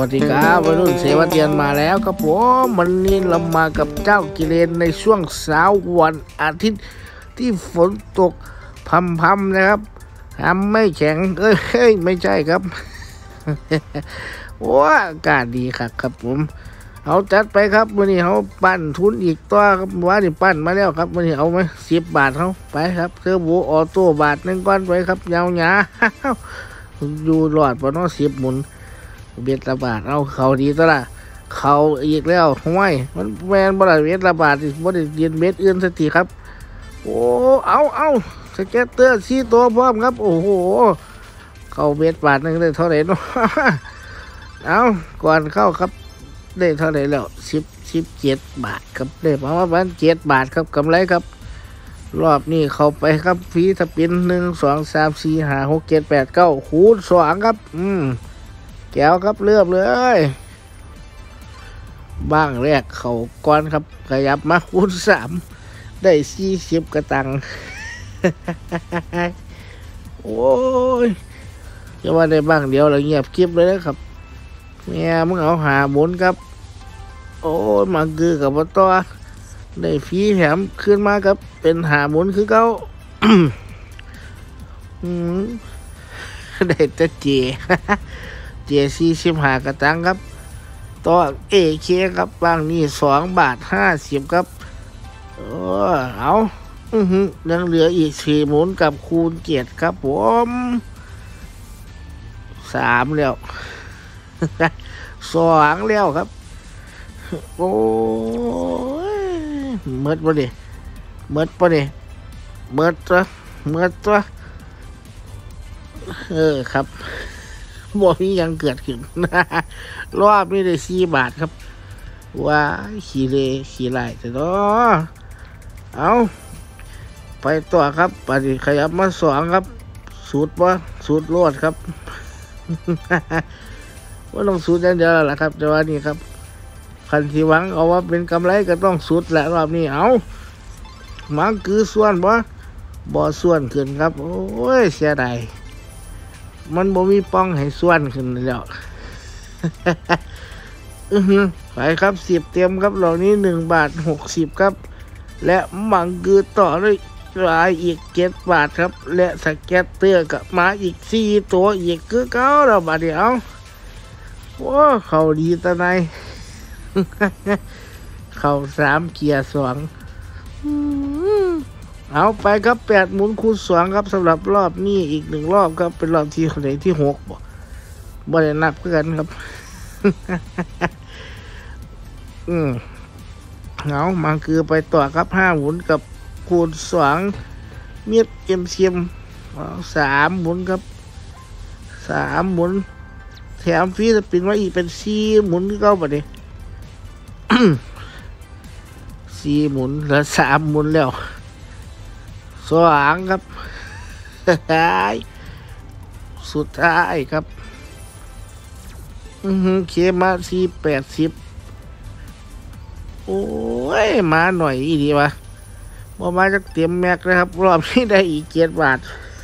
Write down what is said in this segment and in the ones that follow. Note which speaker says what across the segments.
Speaker 1: สดีครับวัยรุ่นเสวเตียนมาแล้วครับผมวันนี้เรามากับเจ้ากิเลนในช่วงเช้าวันอาทิตย์ที่ฝนตกพรำๆนะครับทำไม่แข็งเอ้ยไม่ใช่ครับ ว้าอากาศดีครับผมเอาจัดไปครับวันนี้เขาปั้นทุนอีกตัวครับว่านี่ปั้นมาแล้วครับวันนี้เอาไหม10 บาทเขาไปครับเทอร์โบออโต้บาทหนึ่งก้อนไปครับยาวหยา อยู่หลอดปนอ10 หมุนเบ็ดละบาทเอาเขาดีตละเขาอีกแล้วห้วยมันแมนบาทเบ็ดละบาทบ่ได้เรียนเบ็ดอื่นสักทีครับโอ้เอาสเก็ตเตอร์4 ตัวพร้อมครับโอ้โหเข้าเบ็ดบาทนึงได้เท่าไหร่เนาะ เอาก่อนเข้าครับได้เท่าไหร่แล้ว17 บาทครับได้ประมาณ7 บาทครับกำไรครับรอบนี้เข้าไปครับฟรีถ้าเป็น1 2 3 4 5 6 7 8 9คูณ2ครับแก้วครับเลือบเลยบ้างแรกเขาก้อนครับขยับมาคูณ3ได้40 กระตัง โอ้ยจะว่าได้บ้างเดียวเราเงียบคลิปเลยนะครับแม่มึงเอาหาหมุนครับโอ้ยมาคือกับว่าต่อได้ฟรีแถมขึ้นมาครับเป็นหาหมุนคือเขา ได้แต่เจ 45 กระตังครับต่อเอเคครับบางนี่2 บาท 50ครับเอายังเหลืออีก4 หมุนกับคูณ7ครับผม3แล้ว 2แล้วครับโอ้ยเมิดปะเนี่ยเมิดตัวครับบ่มียังเกิดขึ้น รอบนี้ได้4 บาทครับว่าขี่ไล่แต่เนาะเอาไปต่อครับปฏิขยับมา2ครับสูตรโลดครับ ว่าต้องสูตรอย่างเดียวแหละครับแต่ว่านี่ครับคันที่หวังเอาว่าเป็นกำไรก็ต้องสูตรแหละรอบนี้เอามันคือส่วนบ่ส่วนขึ้นครับโอ้ยเสียดายมันบ่มีป้องให้ส่วนขึ้นแล้ว ไปครับ10 เต็มครับเหล่านี้1 บาท 60ครับและมังคือต่อด้วยรายอีก7 บาทครับและสเก็ตเตอร์กับมาอีก4 ตัวอีกคือเก่าแล้วบาดเดียวโอ้เขาดีตะไน เขา3 เกียร์ 2เอาไปครับ8 หมุนคูณ2ครับสำหรับรอบนี้อีก1 รอบครับเป็นรอบที่ไหนที่6บ่ได้นับกันครับ เอามาคือไปต่อครับ5 หมุนกับคูณ2เมียดเซียม3 หมุนครับ3 หมุนแถมฟรีสปินมาอีกเป็น4 หมุนที่เข้าไปดิ 4 หมุนแล้ว3 หมุนแล้ว2ครับ สุดท้ายครับเคมา480โอ้ยมาหน่อยอีดีวะพอมาจากเตรียมแม็กนะครับรอบนี้ได้อีก7 บาท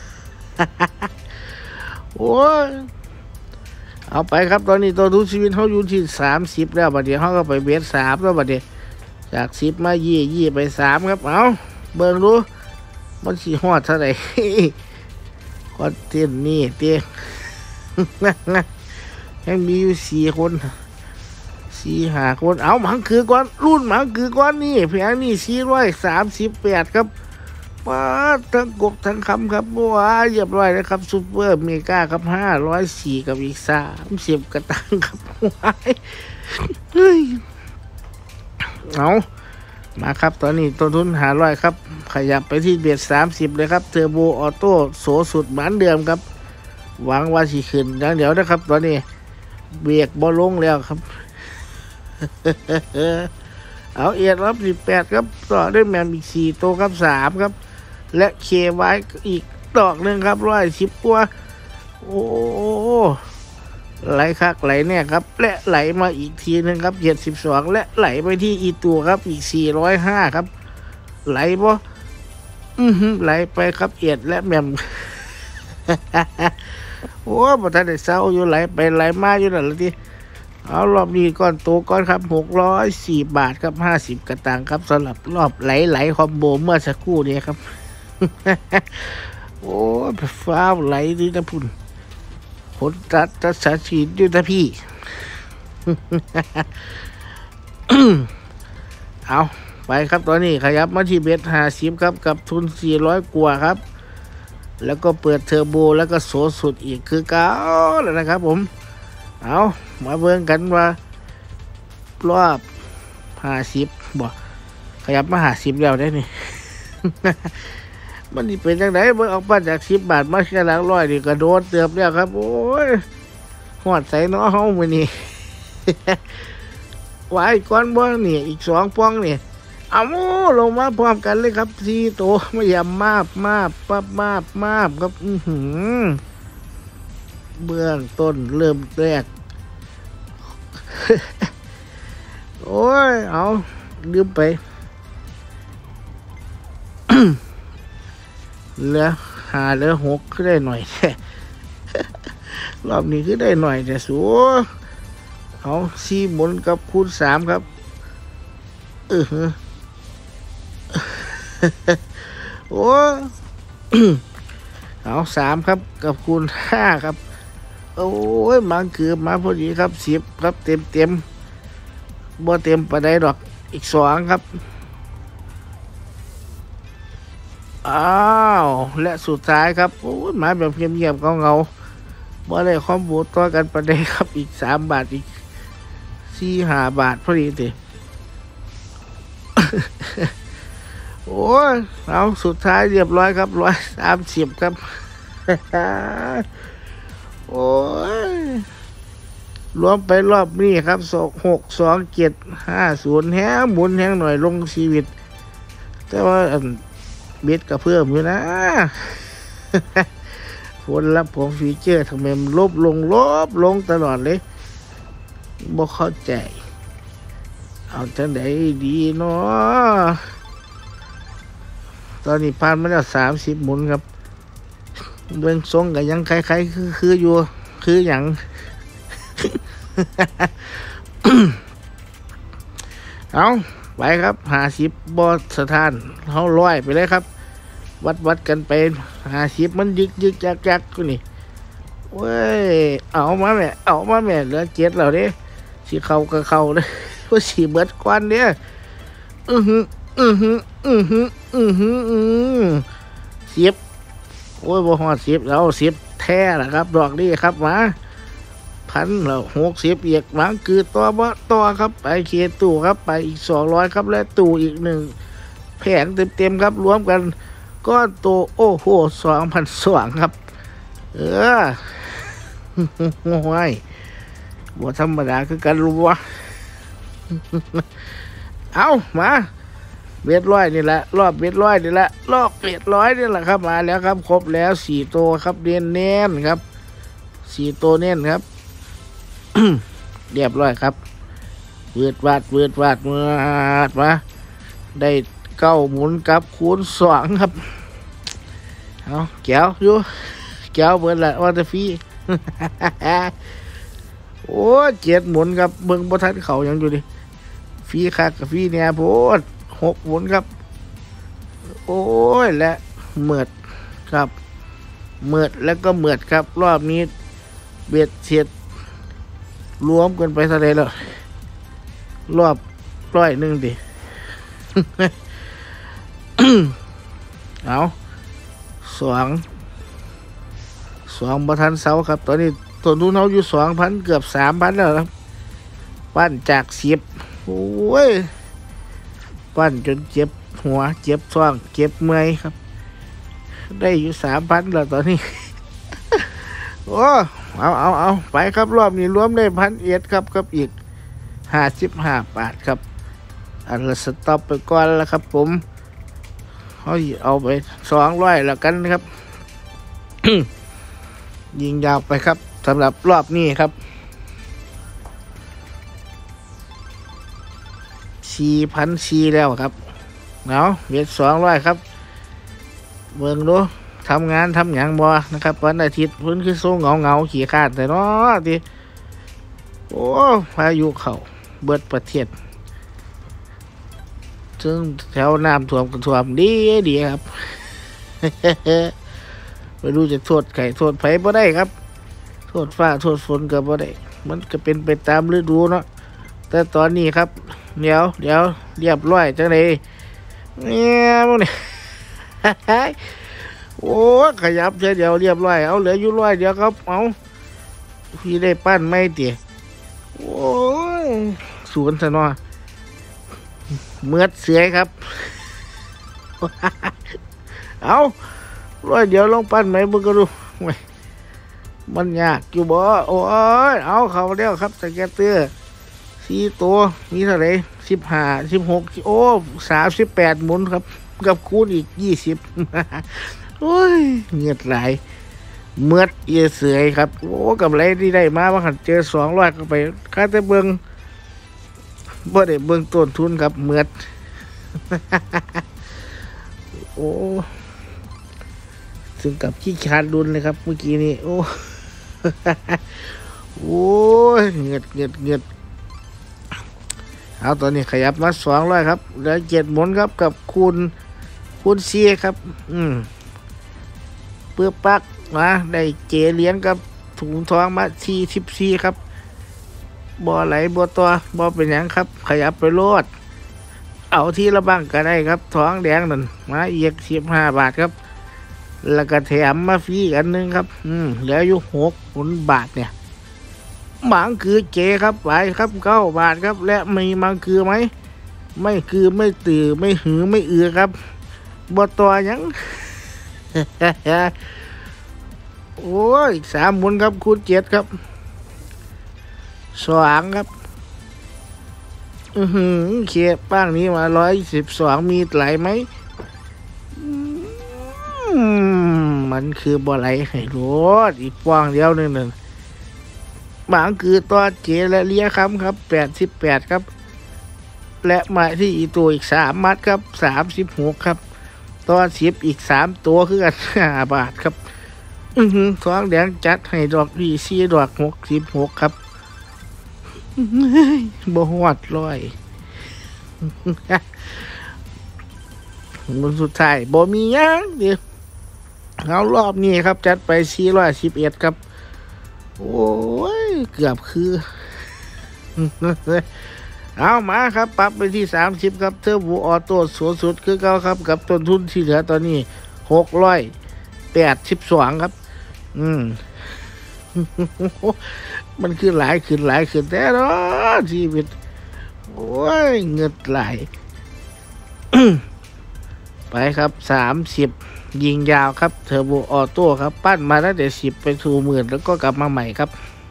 Speaker 1: โอ้ยเอาไปครับตอนนี้ตัวทุนชีวิตเขาอยู่ที่30แล้วบัดเดี๋ยวเขาก็ไปเบส3แล้วบัดเดี๋ยวจาก10มายี่ไป3ครับเอาเบิ่งดูมันสิฮอดเท่าไหร่ คอนเทนต์นี่เต้ ยังมีอยู่4 คน4-5 คนเอาหมังคือก้อนรุ่นหมังคือก้อนนี่แพงนี่438ครับมาทั้งกบทั้งคำครับว้าเรียบร้อยนะครับซุปเปอร์เมกาครับ504กับอีก30 กระตังครับว้ายเฮ้ยเอามาครับตอนนี้ต้นทุน500ครับขยับไปที่เบียด30เลยครับเทอร์โบออโต้โสสุดเหมือนเดิมครับหวังว่าสิขึ้นเดี๋ยวนะครับตอนนี้เบรกบ่ลงแล้วครับ เอาเอียดรับ18ครับต่อด้วยแมมอีก4 ตัวครับ3ครับและเคไว้อีกดอกหนึ่งครับ110 ตัวโอ้ไหลคักไหลเนี่ยครับและไหลมาอีกทีนึงครับ72และไหลไปที่อีตัวครับอีก405ครับไหลบ่ไหลไปครับเอียดและแมม โอ้บ่ทันได้เศร้าอยู่ไหลไปไหลมาอยู่นั่นล่ะติเอารอบนี้ก้อนโตก้อนครับ604 บาทครับ50 สตางค์ครับสำหรับรอบไหลคอมโบเมื่อสักครู่นี้ครับ โอ้ฟ้าวไหลดีนะพุ่นผลตัดสาฉีดด้วยนะพี่ เอาไปครับตอนนี้ขยับมาที่เบ็ด50ครับกับทุน400 กว่าครับแล้วก็เปิดเทอร์โบแล้วก็โสสุดอีกคือเก้าแล้วนะครับผมเอามาเบิ่งกันว่ารอบ50บ่ขยับมา50แล้วได้นี่ มันนี่เป็นจังไดเบิ่งออกมาจาก10 บาทมาแค่หลักร้อยนี่ก็โดนเติบแล้วครับโอ้ยฮอดใส่น้อเฮามื้อนี้ ไว้ก่อนบ่นี่อีก2 ป้องนี่เอาลงมาพร้อมกันเลยครับ4 ตัวมายำมาบปั๊บมาบครับเบื้องต้นเริ่มแรก โอ้ยเอาลืมไป เหลือ5เหลือ6คือได้หน่อย แท้ รอบนี้คือได้หน่อยแต่สูเอา4หมุนกับคูณ3ครับโอ้ เอา3ครับกับคูณ5ครับโอ้ยมาเกือบมาพอดีครับ10ครับเต็มบ่เต็มปานใดดอกอีก2ครับอ้าวและสุดท้ายครับโอ้ยมาแบบเงียบๆเงาบ่ได้คอมโบต่อกันปานใดครับอีก3 บาทอีก4-5 บาทพอดีติ โอ้ยเอาสุดท้ายเรียบร้อยครับ130ครับ โอ้ยรวมไปรอบนี้ครับ62750แฮงหมุนแฮงหน่อยลงชีวิตแต่ว่าเบ็ดก็เพิ่มอยู่นะ ผลลัพธ์ของฟีเจอร์ทำไมมันลบลงตลอดเลยบ่เข้าใจเอาจังไดดีเนาะตอนนี้ผ่านมาแล้ว30 หมุนครับเบื้องทรงก็ยังคล้ายๆคืออยู่คืออย่าง เอาไปครับ50บอสถานเขาร้อยไปเลยครับวัดกันไป50มันยึกจักกูนี่เว้ยเอามาแม่เหลือ7แล้วเด้สิเข้าก็เข้าเด้อ ว่าสิเบิดควันเด้อ10โอ้ยบ่ฮอด10แล้ว10แท้ล่ะครับดอกนี้ครับมา1,000แล้ว60อีกหวังคือตัวบ่ต่อครับไปเคตู้ครับไปอีก200ครับและตู้อีก1แผงเต็มครับรวมกันก้อนโตโอ้โห2,200ครับโอ้ยบ่ธรรมดาคือกันรู้วะ เอามาเบ็ดร้อยนี่แหละรอบเบ็ดร้อยนี่แหละรอบเบ็ดร้อยนี่แหละครับมาแล้วครับครบแล้ว4 ตัวครับเน้นครับ4 ตัวเน้นครับ เรียบร้อยครับเวิดวาดมาได้9 หมุนกับคูณ2ครับเอาแก้วอยู่แก้วเบิดละว่าจะฟรี โอ้7 หมุนครับเบิ่งบ่ทันเขายังอยู่ดิฟรีคักกับฟรีเนี่ยโพด6 หมุนครับโอ้ยและเมือดครับเมือดแล้วก็เมือดครับรอบนี้เบ็ดเสร็จรวมกันไปเท่าไรแล้วรอบ100ดิ เอา2บ่ทันเสาครับตอนนี้ต้นทุนเขาอยู่ 2,000 เกือบ 3,000 แล้วครับปั้นจาก10โอ้ยปั้นจนเจ็บหัวเจ็บท้องเจ็บเมื่อยครับได้อยู่ 3,000 แล้วตอนนี้ โอ้เอาไปครับรอบนี้รวมได้1,100ครับกับอีก55 บาทครับอันละสต็อปไปก่อนแล้วครับผมเอาไป200แล้วกันครับ ยิงยาวไปครับสำหรับรอบนี้ครับ4,400แล้วครับเอาเบ็ด200ครับเบิ่งดูทำงานทำหยังบ่นะครับวันอาทิตย์เพิ่นคือโซ่เงาขี้ขาดแต่เนาะทีโโอ้พายุเข้าเบิดประเทศซึ่งแถวน้ำท่วมกันท่วมดีดีครับ ไม่รู้จะโทษใครโทษไผบ่ได้ครับโทษฟ้าโทษฝนก็บ่ได้มันก็เป็นไปตามฤดูเนาะแต่ตอนนี้ครับเดี๋ยวเรียบร้อยจังไดเนี่ยมึงนี่ โอ้ขยับเดี๋ยวเรียบร้อยเอาเหลืออยู่ร้อยเดียวครับเอาพี่ได้ปั้นไม่เตี๋ยโอ้ยสวนสนอเมือดเสือครับ เอาร้อยเดียวลงปั้นไหมมึงก็ดูมันยากอยู่บ่โอ้ยเอาเขาเดียวครับสแกตเตอร์4 ตัวมีเท่าไหร่15 16โอ้38หมุนครับกับคูณอีก20 โอ้ยเงียดไหลเมือดเอียเสือยครับโอ้กับไรที่ได้มาว่าขันเจอ200ก็ไปค่าแต่เบิงบ่ได้เบิงต้นทุนครับเมือด โอ้ถึงกับขี้ขาดดุนเลยครับเมื่อกี้นี้โอ้ โอ้ยเงียดเอาตอนนี้ขยับมา200ครับเหลือ7หมุนครับกับคูณ4ครับเปื้อปักมาได้เจเหรียญกับถุงทองมา44ครับบ่ไหลบ่ตัวบ่เป็นหยังครับขยับไปโลดเอาที่ละบ้างก็ได้ครับทองแดงนั่นมาอีก15 บาทครับแล้วก็แถมมาฟรีกันนึงครับเหลืออยู่6 บาทเนี่ยมังคือเจครับไปครับ9 บาทครับและมีมังคือไหมไม่คือไม่ตื่อไม่หือไม่อือครับบ่ตัวยัง โอ้ย3 หมุนครับคูณ7ครับ2ครับเขียป้างนี้มา112มีไหลไหมมันคือบ่ไหลให้รถอีกป้องเดียวนึงบางคือตัวเจและเลียครับ88ครับและมาที่อีตัวอีก3 มัดครับ36ครับตัว10อีก3 ตัวคือกัน5 บาทครับทองแดงจัดให้ดอกดี4 ดอก66ครับบ่ฮอดร้อยมันสุดท้ายบ่มีหยังเดี๋ยวเอารอบนี้ครับจัดไป411ครับโอ้ยเกือบคือ เอามาครับปรับไปที่30ครับเทอร์โบออโต้สูงสุดคือเก่าครับกับต้นทุนที่เหลือตอนนี้682ครับมันคือหลายขึ้นแต่เนาะชีวิตโอ้ยเงินไหล ไปครับ30ยิงยาวครับเทอร์โบออโต้ครับปั้นมาตั้งแต่10ไปสู่10,000แล้วก็กลับมาใหม่ครับ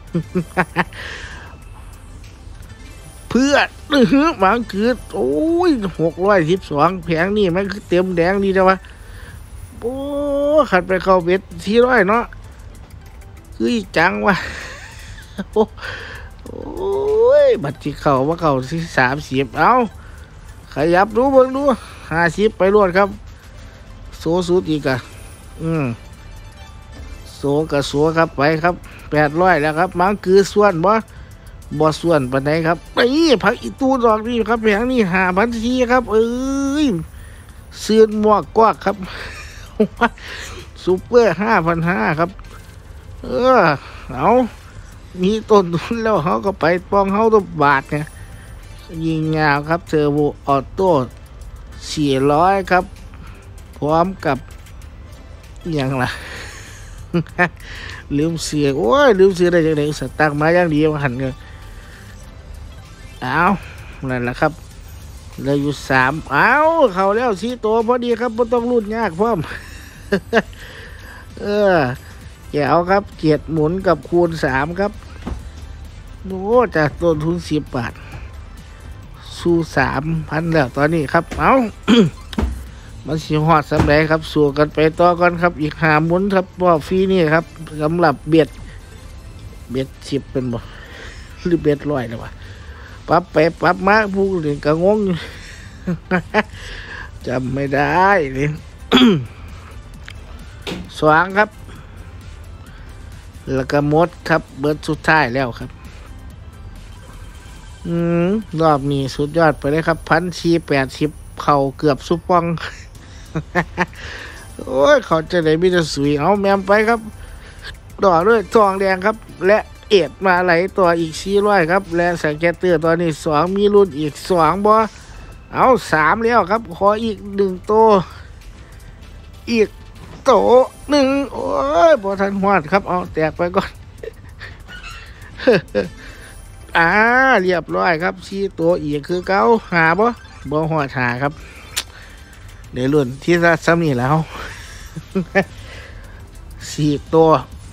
Speaker 1: เพื่อหวังคือโอ้ย612แผงนี่มันคือเต็มแดงดีจังวะโอ้ขัดไปเข้าเบ็ด400เนาะคือจังวะ โอ้ยบัตรที่เข้าว่าเข้าที่30เอาขยับดูเบิ่งดู50ไปรวดครับโซสุดอีกอะโซกับโซครับไปครับ800แล้วครับมังคือส่วนบ่ส่วนปานใดครับนี่ผักอีตูดอกนี่ครับแผงนี่5,000ทีครับเอ้ยซื้อหมวกกวักครับ ซุปเปอร์5,500ครับเอามีต้นทุนแล้วเขาก็ไปป้องเขาตัวบาทไงยิงยาวครับเทอร์โบออโต้400ครับพร้อมกับอย่างล่ะ ลืมเสียโอ้ยลืมเสียได้จากไหนสตังมาอย่างเดียวหันเงินเอานั่นแหละครับเหลืออยู่3เอาเขาแล้ว4 ตัวพอดีครับไม่ต้องรุ่นยากพร้อม แก้วครับ7 หมุนกับคูณ3ครับโอ้จากต้นทุน10 บาทสู้ 3,000แล้วตอนนี้ครับเอา มันสิฮอดสำเร็จครับสู้กันไปต่อก่อนครับอีก5 หมุนครับบ่ฟรีนี่ครับสำหรับเบ็ด10เป็นบ่หรือเบ็ด100นะวะปรับไปปรับมาผู้เล่นก็งง จำไม่ได้เลย สว่างครับแล้วก็หมดครับเบิดสุดท้ายแล้วครับอืมรอบนี้สุดยอดไปเลยครับ1,480เข่าเกือบซุปปองโอ้ยเขาจะได้มิตรสุยเอาแมมไปครับต่อด้วยทองแดงครับและเอ็ดมาไหลต่ออีก400ครับและสแกตเตอร์ตอนนี้2มีรุ่นอีก2บ่เอา3แล้วครับขออีก1ตัวอีกโต1โอ้ยบ่ทันหอดครับเอาแตกไปก่อนเรียบร้อยครับ4ตัวอีกคือเก่าหาบ่หอดหาครับเดี๋ยวรุ่นที่จะซ้ำนี่แล้ว4ตัว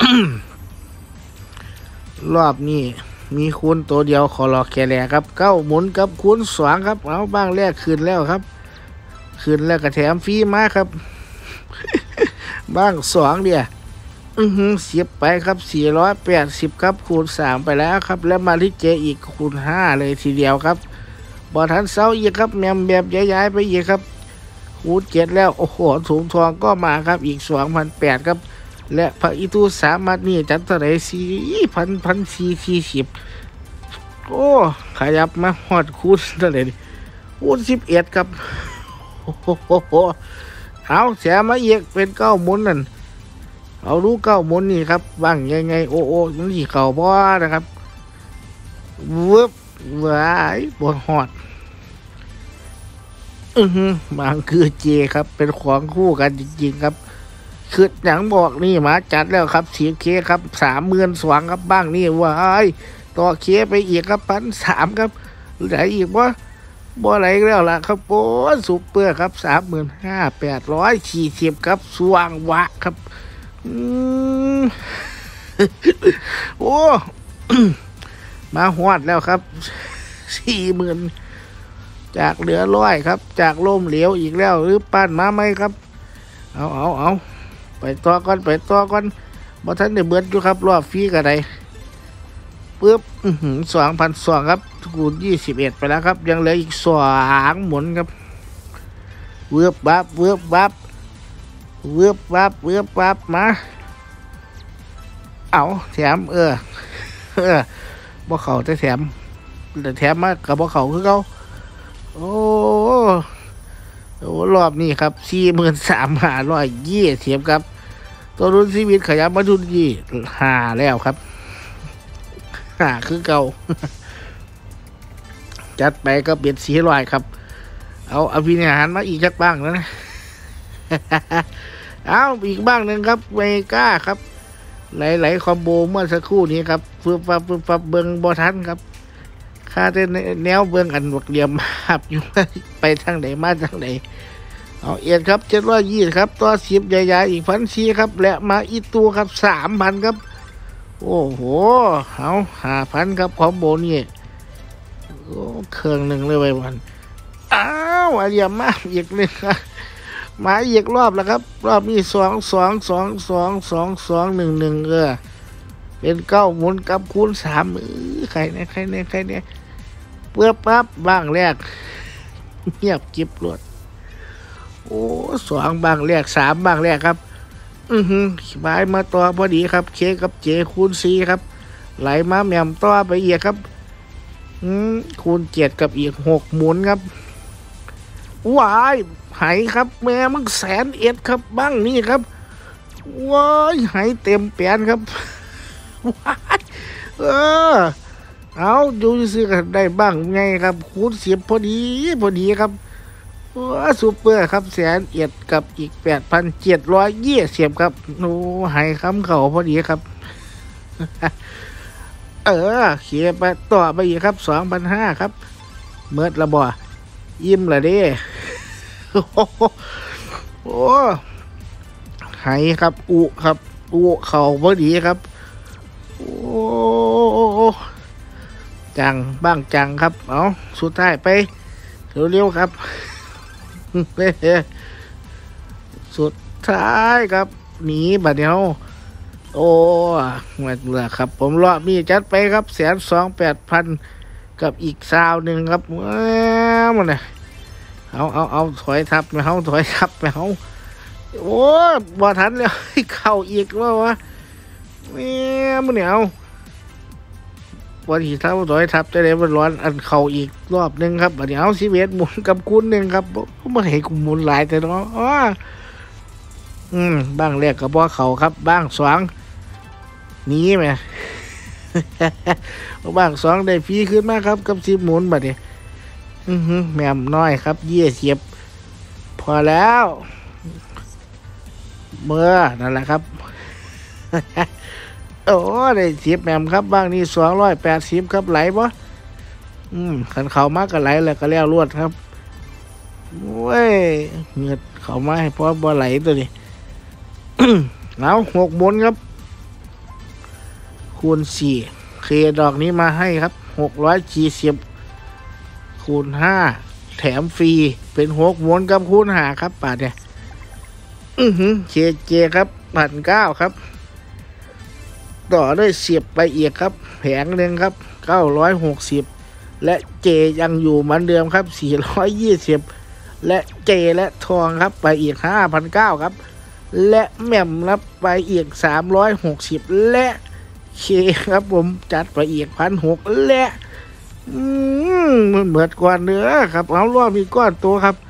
Speaker 1: รอบนี้มีคูณตัวเดียวขอรอแค่แรกครับ9หมุนกับคูณ2ครับเอาบ้างแรกคืนแล้วครับคืนแล้วก็แถมฟรีมาครับ บ้าง2เดียวเสียบไปครับ480ครับคูณ3ไปแล้วครับแล้วมาที่เจอีกคูณ5เลยทีเดียวครับบอทันเซาอีกครับแมมแบบย้ายๆไปอีกครับคูณ7แล้วโอ้โหถุงทองก็มาครับอีก2,800ครับและพระอิตูสามัดนี่จัดเท่าไหร่4,440โอ้ขยับมาหอดคูณเท่าไหร่คูณ11ครับโอ้โหเอาแสมาอีกเป็น9หมุนนั่นเอารู้9หมุนนี่ครับบ้างยังไงโอ้นี่เข่าบ่นะครับวึบว้ายบนหอดบางคือเจครับเป็นของคู่กันจริงๆครับคืออย่างบอกนี่มาจัดแล้วครับเสียเคครับ32,000ครับบ้างนี่ว้ายต่อเคไปอีกครับ1,300ครับไหนอีกบ่ไหลแล้วล่ะครับโอ้ซุปเปอร์ครับ35,840ครับสว่างวะครับโอ้ มาหอดแล้วครับ40,000จากเหลือ100ครับจากล่มเหลวอีกแล้วหรือปั้นมาไหมครับเอาไปต่อก่อนบ่ทันได้เบิดอยู่ครับรอบฟรีกันไดปึ๊บ2,200ครับคูณ21ไปแล้วครับยังเหลืออีก2หมุนครับเวิบบับมาเอาแถมบ่เข้าแต่แถมมากับบ่เข้าคือเก่าโอ้รอบนี้ครับ43,520ครับตัวรุ่นชีวิตขยับมาทุน5แล้วครับ5คือเก่า จัดไปก็เปลี่ยน400ครับเอาอภินิหารมาอีกจักบ้างแล้วนะ เอาอีกบ้างหนึ่งครับเมกาครับหลายคอมโบเมื่อสักครู่นี้ครับฟืบฟับเบิงบอทันครับค่าแต่แนวเบิงอันบวกเหลี่ยมหับอยู่ไปทางไหนมาทางไหนเอาเอ็ดครับ720ครับตัว10ใหญ่ๆอีก1,400ครับและมาอีตัวครับ3,000ครับโอ้โหเอา5,000ครับคอมโบนี่โอ้เครื่องหนึ่งเลยไว้วันอ้าวเหลี่ยมมากอีกเลยครับมาอีกรอบแล้วครับรอบนี้2,2,2,2,2,1,1เป็น9หมุนกับคูณ3ใครเนี่ยเพื่อปั๊บบ้างแรกเงียบกิบรวดโอ้2บ้างแรก3บ้างแรกครับบายมาต่อพอดีครับเคกับเจคูณ4ครับไหลมาแหม่มต่อไปอีกครับคูณ7กับอีก6หมุนครับว้ายไหครับแม่มัน101,000ครับบ้างนี่ครับว้ายไหเต็มแปนครับว้ายเอาดูซื้อกันได้บ้างไงครับคูณ10พอดีครับว้าซูเปอร์ครับ101,000กับอีก8,720ครับโอ้ไหคำเขาพอดีครับเขียไปต่อไปอีกครับ2,500ครับเมิดละบ่ยิ้มละเด้โอ้ไหครับครับเข่าพอดีครับโอ้จังครับเอาสุดท้ายไปเร็วๆครับ สุดท้ายครับหนีบัดเดียวโอ้มาเบื่อครับผมรอบนี้จัดไปครับ128,000กับอีก1,000ครับมันเนี่ยเอาถอยทับไปโอ้บ่ทันแล้วเข้าอีกแล้ววะมันเนี่ยเอาวันที่เท่าร้อยทับจะได้มันร้อนอันเข่าอีกรอบหนึ่งครับอันนี้เอา11หมุนกับคูณหนึ่งครับไม่ให้กูหมุนหลายแต่เนาะบ้างแรกกับบ่เข่าครับบ้างสองหนีไหม บ้างสองได้ฟรีขึ้นมาครับกับ10หมุนบัดนี้แหม่มน้อยครับ20พอแล้วเมื่อนั่นแหละครับ โอ้ได้10แหม่มครับบ้างนี่280ครับไหลบ่ขันเข่ามากก็ไหลแล้วก็แล้วรวดครับเว้ยเงือดเข่ามาให้พอบ่ไหลตัวนี้ เอา6หมุนครับคูณ4เคดอกนี้มาให้ครับ640คูณ5แถมฟรีเป็น6หมุนกับคูณ5ครับป่าเนี่ยเคเจครับ1,900ครับต่อด้วยเสียบไปอีกครับแผงหนึ่งครับ960และเจยังอยู่เหมือนเดิมครับ420และเจและทองครับไปอีก5,900ครับและแหม่มรับไปอีก360และเคครับผมจัดไปอีก1,600และมันเหมือนกว่าเนื้อครับเอารอบมีก้อนตัวครับ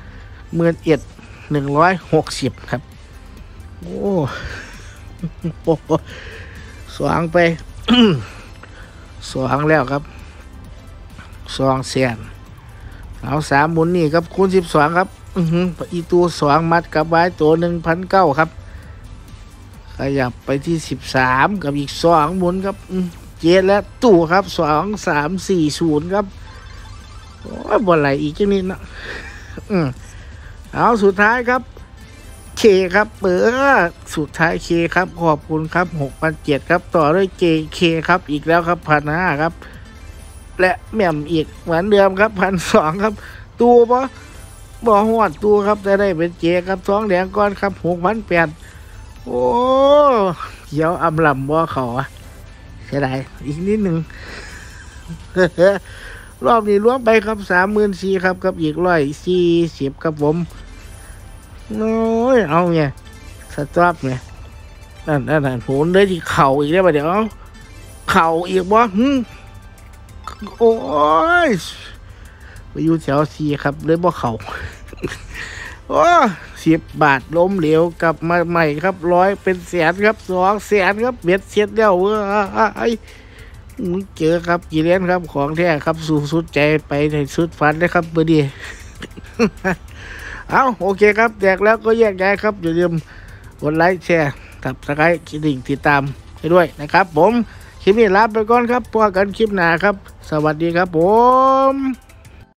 Speaker 1: 11,160ครับโอ้โหสว่างไป สว่างแล้วครับ200,000เอา3หมุนนี่ครับคูณ12ครับอีตัว2มัดกับไว้ตัว 1,900ครับขยับไปที่13กับอีก2หมุนครับเจ็ดและตู้ครับ2340ครับโอ้ยบ่ไหลอีกจังนิดนะเอาสุดท้ายครับเคครับสุดท้ายเคครับขอบคุณครับ6,700ครับต่อด้วยเคครับอีกแล้วครับ1,500ครับและแหม่มอีกเหมือนเดิมครับ1,200ครับตัวบ่หอดตัวครับจะได้เป็นเจครับท้องแดงก้อนครับ6,800โอ้เขียวอำลำบ่เขาเสียดายอีกนิดหนึ่ง รอบนี้ล้วงไปครับ34,000ครับกับอีก140ครับผมโอ้ยเอาไงสต๊อปไงนั่นผมได้ที่เข่าอีกแล้วเดี๋ยวเข่าอีกบ่โอ้ยไปอยู่แถวซีครับเลยบ่เข่า โอ้10 บาทล้มเหลวกลับมาใหม่ครับ100เป็น100,000ครับ200,000ครับเบ็ดเสร็จแล้วเจอครับกี่เหรียญครับของแท้ครับสู่สุดใจไปในสุดฝันเลยครับเบอร์ดี เอาโอเคครับแจกแล้วก็แยกย้ายครับอย่าลืมกดไลค์แชร์Subscribeติดตามให้ด้วยนะครับผมคลิปนี้ลาไปก่อนครับพบกันคลิปหน้าครับสวัสดีครับผม